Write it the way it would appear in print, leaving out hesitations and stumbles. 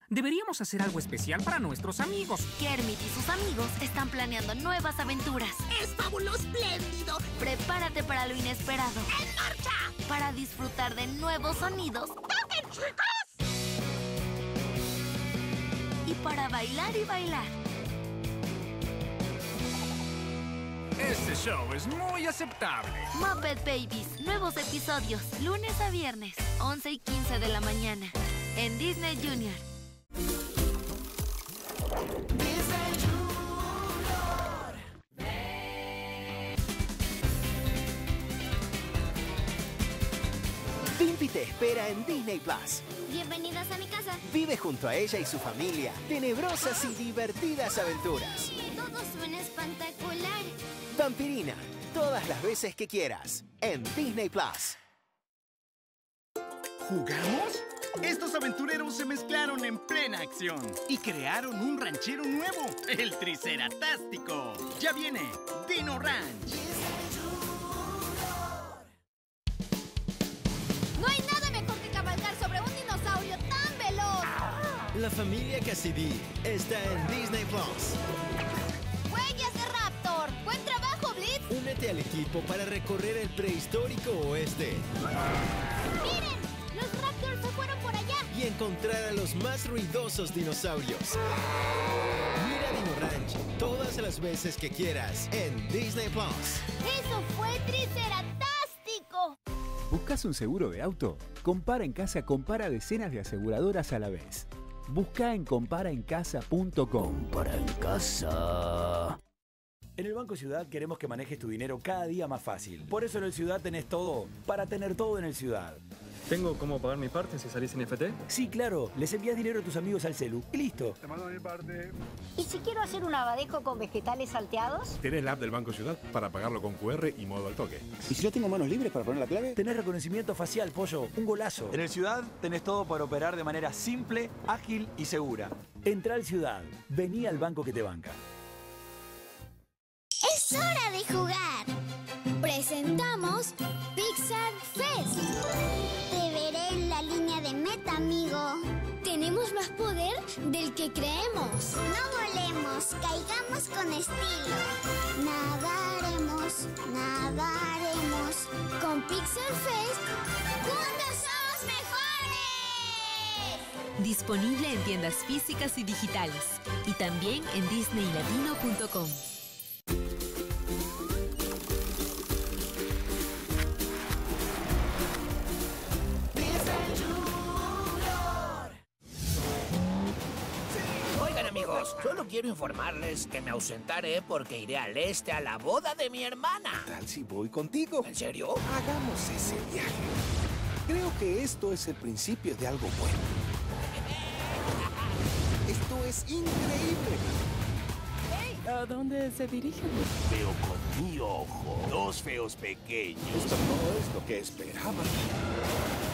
Deberíamos hacer algo especial para nuestros amigos. Kermit y sus amigos están planeando nuevas aventuras. ¡Es fabuloso-espléndido! Prepárate para lo inesperado. ¡En marcha! Para disfrutar de nuevos sonidos. ¡Toquen, chicos! Y para bailar y bailar. Este show es muy aceptable. Muppet Babies. Nuevos episodios. Lunes a viernes, 11 y 15 de la mañana. En Disney Junior. Dimpy te espera en Disney Plus. Bienvenidas a mi casa. Vive junto a ella y su familia tenebrosas y divertidas aventuras. Todo suena espectacular. Vampirina, todas las veces que quieras, en Disney Plus. ¿Jugamos? Estos aventureros se mezclaron en plena acción y crearon un ranchero nuevo, el Triceratástico. Ya viene Dino Ranch. No hay nada mejor que cabalgar sobre un dinosaurio tan veloz. La familia Cassidy está en Disney Plus. ¡Huellas de Raptor! ¡Buen trabajo, Blitz! Únete al equipo para recorrer el prehistórico oeste ¡Miren! ¡Los Raptors se fueron por allá! y encontrar a los más ruidosos dinosaurios. Mira Dino Ranch todas las veces que quieras en Disney Plus. ¡Eso fue Triceratástico! ¿Buscas un seguro de auto? Compara en Casa compara decenas de aseguradoras a la vez. Busca en comparaencasa.com. Compara en Casa. En el Banco Ciudad queremos que manejes tu dinero cada día más fácil. Por eso en el Ciudad tenés todo, para tener todo en el Ciudad. ¿Tengo cómo pagar mi parte si salís en FT? Sí, claro. Les envías dinero a tus amigos al celu y listo. Te mando mi parte. ¿Y si quiero hacer un abadejo con vegetales salteados? Tenés la app del Banco Ciudad para pagarlo con QR y modo al toque. ¿Y si no tengo manos libres para poner la clave? Tenés reconocimiento facial, pollo. Un golazo. En el Ciudad tenés todo para operar de manera simple, ágil y segura. Entra al Ciudad. Vení al banco que te banca. ¡Es hora de jugar! Presentamos Pixar Fest. Te veré en la línea de meta, amigo. Tenemos más poder del que creemos. No volemos, caigamos con estilo. Nadaremos, nadaremos. Con Pixar Fest, ¡juntos somos mejores! Disponible en tiendas físicas y digitales. Y también en disneylatino.com. Solo quiero informarles que me ausentaré porque iré al este a la boda de mi hermana. ¿Qué tal si voy contigo? ¿En serio? Hagamos ese viaje. Creo que esto es el principio de algo bueno. Esto es increíble. ¡Hey! ¿A dónde se dirigen? Veo con mi ojo. Dos feos pequeños. Esto no es lo que esperaba.